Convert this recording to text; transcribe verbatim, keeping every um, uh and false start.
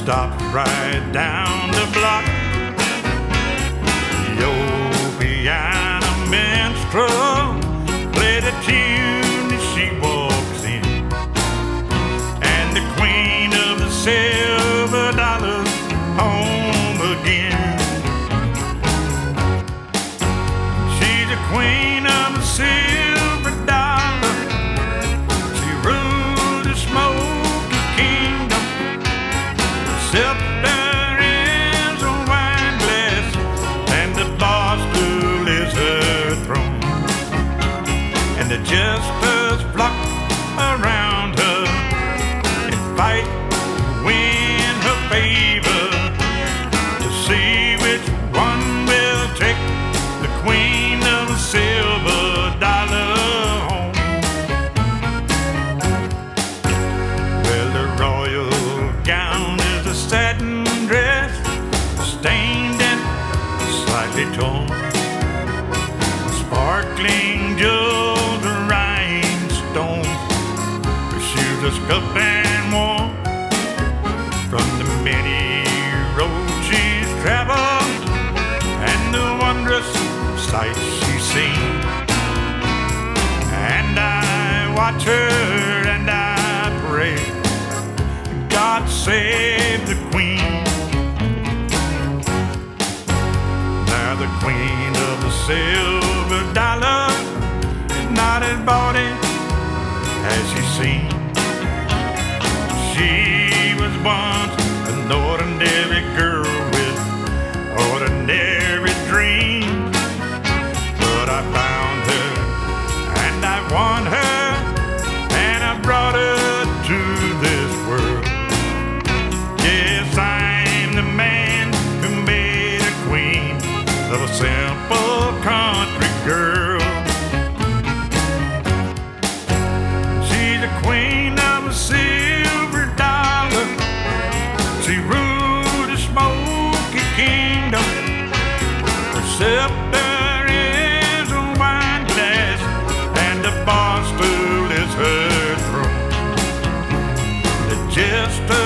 stopped right down the block. The old piano minstrel played a tune as she walks in, and the queen of the silver dollars home again. She's the queen of the silver dollar. She rules the smoky kingdom. The scepter is a wine glass, and the bar stool is her throne. And the jesters flock around her and fight to win her favor, to see which one will take the queen of the silver dollar home. Well, the royal gown is a satin dress, stained and slightly torn, sparkling jewels, rhinestones. Her shoes are scuffed and worn from the many roads she's traveled and the wondrous sights she's seen. And I watch her and I pray, God save the queen. Now the queen of the silver dollar is not as bawdy as she's seen. She was once an ordinary girl with ordinary dreams, but I found her and I won her and I brought her to this world. Yes, I'm the man who made a queen of a simple country girl. She's the queen of a silver dollar. She ruled the smoky kingdom. Her scepter is a wine glass, and the bar stool is her throne. The jester